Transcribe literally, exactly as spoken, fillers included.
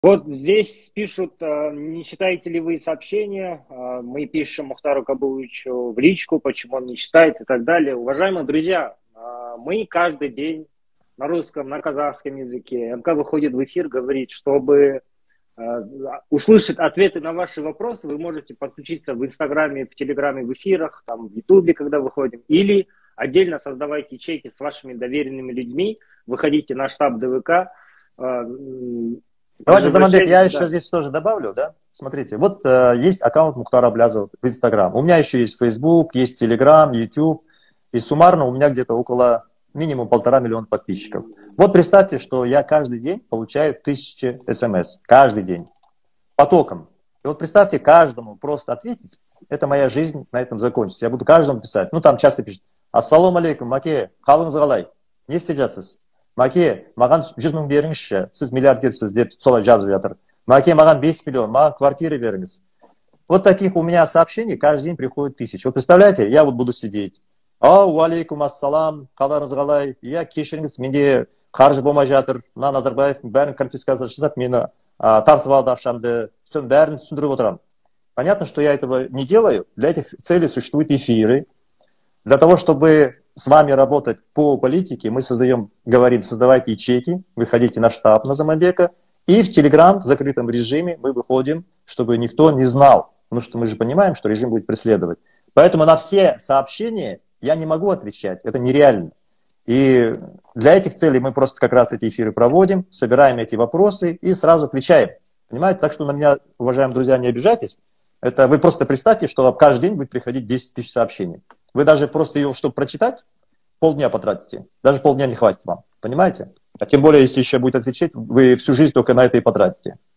Вот здесь пишут, э, не читаете ли вы сообщения, Э, мы пишем Мухтару Кабуловичу в личку, почему он не читает и так далее. Уважаемые друзья, э, мы каждый день на русском, на казахском языке, эм ка выходит в эфир, говорит, чтобы э, услышать ответы на ваши вопросы, вы можете подключиться в Инстаграме, в Телеграме, в эфирах, там, в Ютубе, когда выходим, или отдельно создавайте ячейки с вашими доверенными людьми, выходите на штаб дэ вэ ка, э, Давайте, Заманбек, я Возвращайтесь, еще да. здесь тоже добавлю, да? Смотрите, вот э, есть аккаунт Мухтара Аблязова в Инстаграм. У меня еще есть Facebook, есть Телеграм, YouTube. И суммарно у меня где-то около минимум полтора миллиона подписчиков. Вот представьте, что я каждый день получаю тысячи смс. Каждый день. Потоком. И вот представьте, каждому просто ответить, это моя жизнь на этом закончится. Я буду каждому писать. Ну, там часто пишут: ассалам алейкум, маке, қалыңыз қалай? Не істеп жатсыз? Маке, маған жүз мың беріңізші, сіз миллиардерсіз деп солай жазып жатыр. Маке, маған бес миллион, маған квартира беріңіз. Вот таких у меня сообщений каждый день приходит тысяча. Вот представляете, я вот буду сидеть. Ау, алейкум ассалам, қаларыңыз қалай? Я кешіріңіз, менде қаржы болмай жатыр. Мына Назарбаев бәрін конфискация жасап, мені а, тартып алды ақшамды. Соның бәрін түсіндіріп отырамын. Понятно, что я этого не делаю. Для этих целей существуют эфиры. Для того, чтобы с вами работать по политике, мы создаем, говорим, создавайте ячейки, выходите на штаб на Заманбека, и в Телеграм в закрытом режиме мы выходим, чтобы никто не знал, потому что мы же понимаем, что режим будет преследовать. Поэтому на все сообщения я не могу отвечать, это нереально. И для этих целей мы просто как раз эти эфиры проводим, собираем эти вопросы и сразу отвечаем. Понимаете? Так что на меня, уважаемые друзья, не обижайтесь. Это вы просто представьте, что каждый день будет приходить десять тысяч сообщений. Вы даже просто ее, чтобы прочитать, полдня потратите. Даже полдня не хватит вам. Понимаете? А тем более, если еще будет отвечать, вы всю жизнь только на это и потратите.